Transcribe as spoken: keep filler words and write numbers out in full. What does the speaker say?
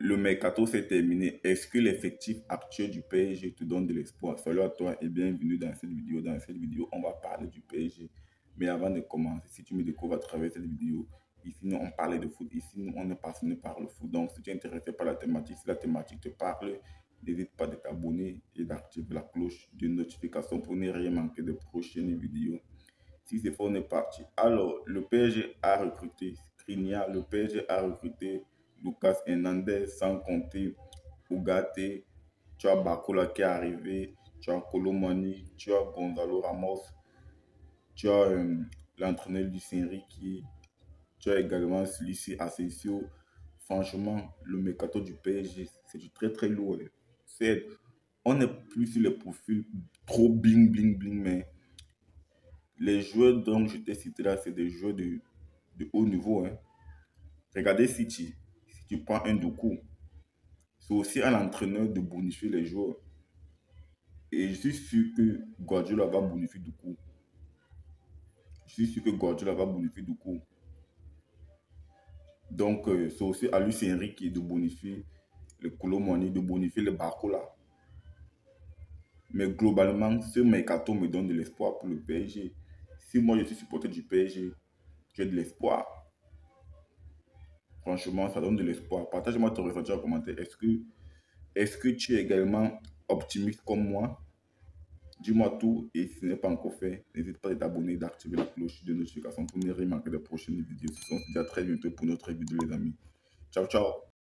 le mercato s'est terminé. Est-ce que l'effectif actuel du P S G te donne de l'espoir? Salut à toi et bienvenue dans cette vidéo. Dans cette vidéo, on va parler du P S G. Mais avant de commencer, si tu me découvres à travers cette vidéo, ici nous on parle de foot. Ici nous on est passionné par le foot. Donc si tu es intéressé par la thématique, si la thématique te parle, n'hésite pas de t'abonner et d'activer la cloche de notification pour ne rien manquer de prochaines vidéos. Si c'est fort, on est parti. Alors, le P S G a recruté Skriniar, le P S G a recruté Lucas Hernandez, sans compter Ugarte, tu as Bakola qui est arrivé, tu as Colomani, tu as Gonzalo Ramos, tu as euh, l'entraîneur Luis Enrique, tu as également celui-ci Asensio. Franchement, le mercato du P S G, c'est du très très lourd. C'est, on n'est plus sur les profils trop bling bling bling, mais les joueurs dont je t'ai cité là, c'est des joueurs de, de haut niveau. Hein. Regardez City. Si tu prends un Doku, c'est aussi à l'entraîneur de bonifier les joueurs. Et je suis sûr que Guardiola va bonifier Doku. Je suis sûr que Guardiola va bonifier Doku. Donc, euh, c'est aussi à Luis Enrique de bonifier le Colomani, de bonifier le Barcola. Mais globalement, ce mercato me donne de l'espoir pour le P S G. Si moi je suis supporter du P S G, j'ai de l'espoir. Franchement, ça donne de l'espoir. Partage-moi ton ressenti en commentaire. Est-ce que, est-ce que tu es également optimiste comme moi? Dis-moi tout et si ce n'est pas encore fait, n'hésite pas à t'abonner et d'activer la cloche de notification pour ne rien manquer des prochaines vidéos. On se dit à très bientôt pour notre vidéo les amis. Ciao, ciao.